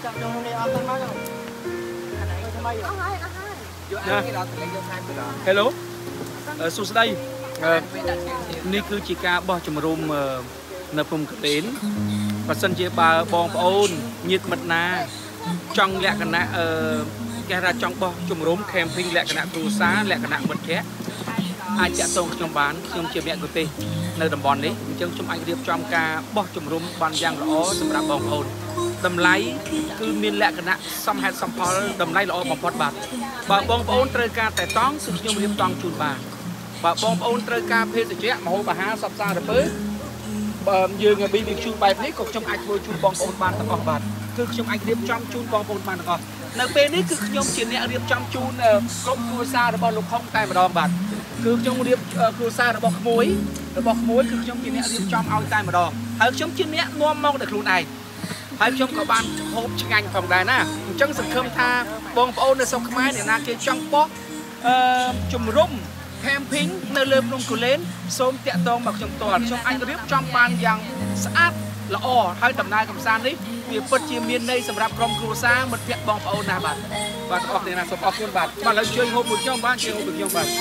Hello សួស្តីនេះគឺជាការបោះជំរំនៅភូមិកលែនបើសិនជាបើបងប្អូនញាតិមិត្តណាចង់លក្ខណៈគេថាចង់បោះជំរំ camping លក្ខណៈគ្រួសារលក្ខណៈមិត្តភ័ក្តិអាចតាក់ទងខ្ញុំបានខ្ញុំជាមគ្គុទ្ទេសក៍នៅតំបន់នេះអញ្ចឹងខ្ញុំអាចរៀបចំការបោះជំរំបានយ៉ាងល្អសម្រាប់បងប្អូនតម្លៃគឺមានលក្ខណៈសមហេតុសមផលតម្លៃល្អបំផុតបាទបើបងប្អូនត្រូវការតែតង់គឺខ្ញុំរៀបតង់ជូនបានបើបងប្អូនត្រូវការភេសជ្ជៈម្ហូបអាហារសប្តាហ៍ទៅបើយើង BBQ បែបនេះក៏ខ្ញុំអាចធ្វើជូនបងប្អូនបានទាំងអស់បាទគឺខ្ញុំអាចរៀបចំជូនបងប្អូនបានទាំងអស់នៅពេលនេះគឺខ្ញុំជាអ្នករៀបចំជូនក្រុមគ្រួសាររបស់លោកខុងតែម្ដងបាទគឺខ្ញុំរៀបគ្រួសាររបស់ក្មួយគឺខ្ញុំជាអ្នករៀបចំឲ្យតែម្ដងហើយខ្ញុំជាអ្នកនាំមកដល់ខ្លួនឯងហើយខ្ញុំក៏បានហូបឆ្ងាញ់ផងដែរណាអញ្ចឹងសង្ឃឹមថាបងប្អូននៅស្រុកខ្មែរអ្នកណាគេចង់បោះជំរំ camping នៅលើភ្នំគូលែនសូមតាក់ទងមកខ្ញុំផ្ទាល់ខ្ញុំអាចរៀបចំបានយ៉ាងស្អាតល្អហើយដំណើរកម្សាន្តនេះវាពិតជាមានន័យសម្រាប់ក្រុមគ្រួសារមិត្តភក្តិបងប្អូនណាបាទបាទអរគុណណាសូមអរគុណបាទបាទឥឡូវជួយហូបមួយខ្ញុំបាទជួយហូបមួយខ្ញុំបាទ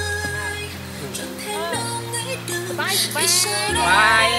បាយ